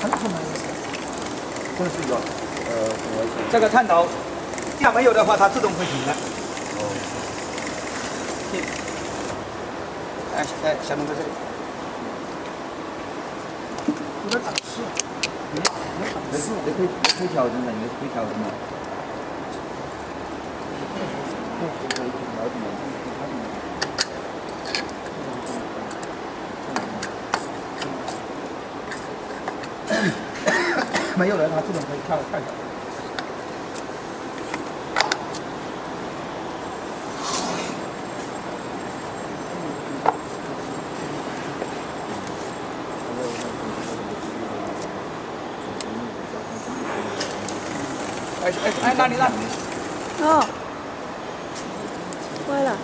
探头嘛也是， 这是一个这个探头，要没有的话，它自动会停的。 哦。 停。哎，小龙在这里。有点档次。 你可以调整的，你可以调整的。 没有人，它自动可以跳下来。哎，那里呢？ 哦，歪了。